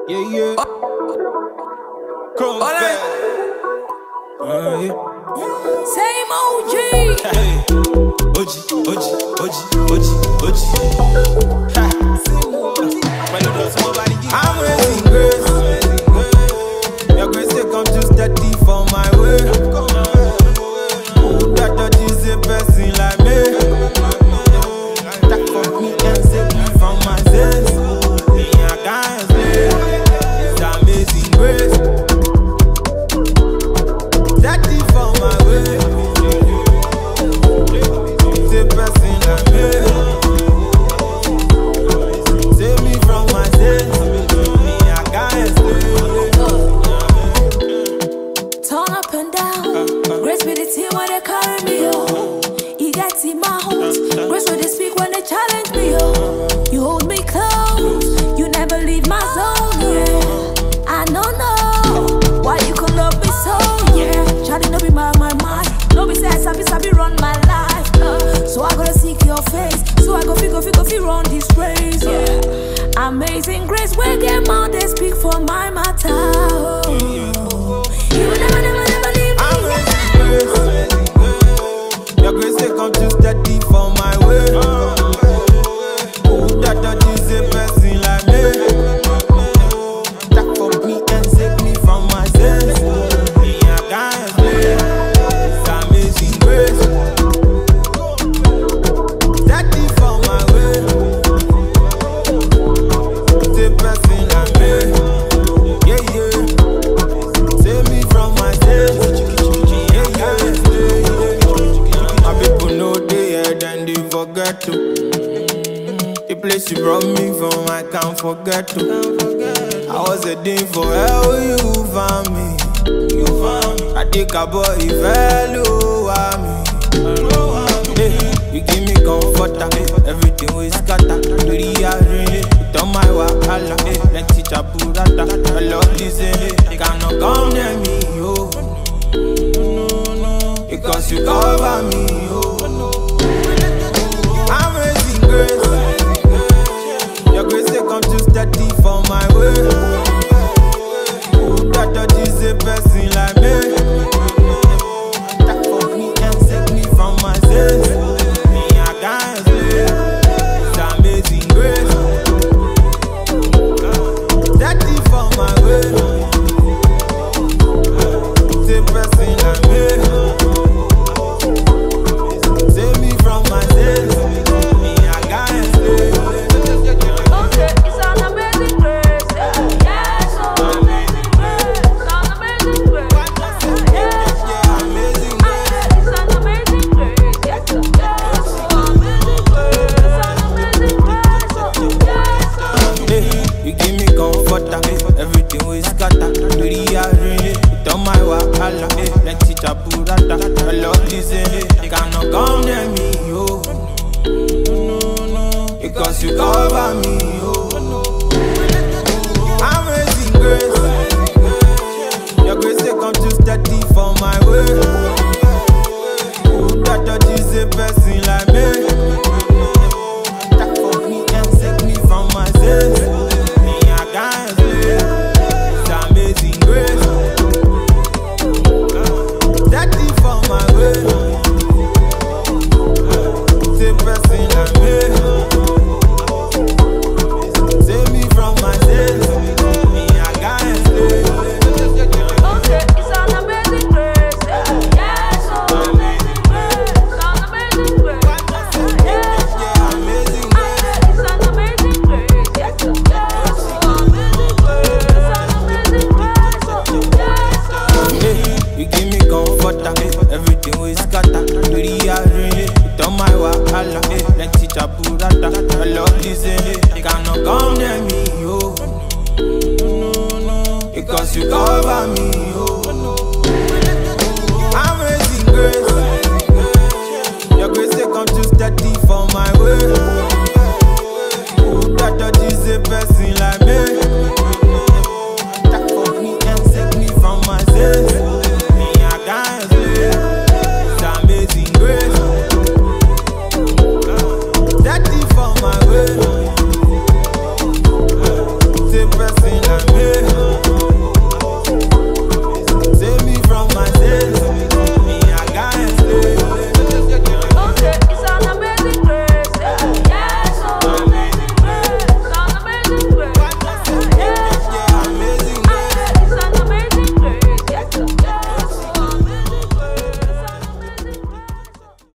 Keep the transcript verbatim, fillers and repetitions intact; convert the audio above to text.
Yeah, yeah. Come back. Uh, yeah. Same O G. Hey. O G, O G, O G, O G, O G. Ha. I'm raising grace. Your grace they come too steady for my way. Who that don't use a person like me? Attack for me and save me from my sins. Me I can't slay. It's amazing grace. Steady for my way. It's a person like me. Save me from my sins. Me I can't slay. Turn up and down. Grace be the team when they carry me, oh. You get in my heart. Grace when they speak when they challenge me, oh. You hold me close. You never leave my zone, yeah. I don't know why you could love me so, yeah. Charlie, no be my, my mind. No be say I sabi, sabi run my life, uh. So I gotta seek your face. So I go figure, figure, figure run this race, yeah. Amazing grace, where get mouth, they speak for my matter, oh. You will never, never, never leave me. I'm raising grace. Your grace they come too steady for my way. Who that don't use a person like me? Attack for me and save me from my sins. Me I can't slay. It's amazing grace. Steady for my way. It's a person like me. Yeah, yeah. Save me from my sins. Yeah, yeah, yeah. My people know they head and they forget to. The place you brought me from, I can't forget to. I was a day for hell, you found me. You found me. I think a boy value me. Hey, you give me comfort, everything we scatter. Rearrange it on my wahala. Let's teach a pura